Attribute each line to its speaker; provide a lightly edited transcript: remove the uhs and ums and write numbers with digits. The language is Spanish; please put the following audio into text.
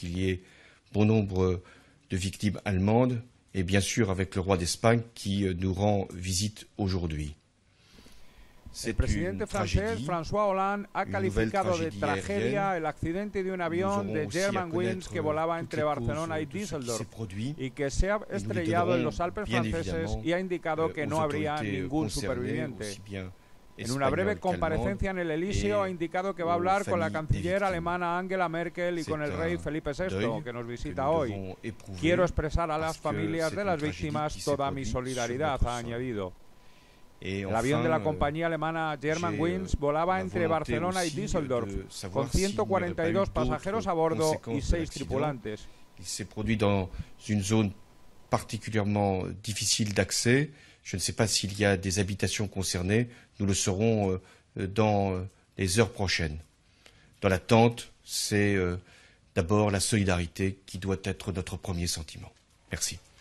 Speaker 1: qu'il y ait bon nombre de victimes allemandes, et bien sûr avec le roi d'Espagne qui nous rend visite aujourd'hui.
Speaker 2: El presidente francés, François Hollande, ha calificado de tragedia el accidente de un avión de Germanwings que volaba entre Barcelona y Düsseldorf y que se ha estrellado en los Alpes franceses y ha indicado que no habría ningún superviviente. En una breve comparecencia en el Elíseo ha indicado que va a hablar con la canciller alemana Angela Merkel y con el rey Felipe VI, que nos visita hoy. Quiero expresar a las familias de las víctimas toda mi solidaridad, ha añadido. El avión de la compañía alemana Germanwings volaba entre Barcelona y Düsseldorf, con 142 pasajeros a bordo y 6 tripulantes.
Speaker 1: Il s'est produit dans une zone particulièrement difficile d'accès. Je ne sais pas s'il y a des habitations concernées. Nous le saurons dans les heures prochaines. Dans l'attente, c'est d'abord la solidarité qui doit être notre premier sentiment. Merci.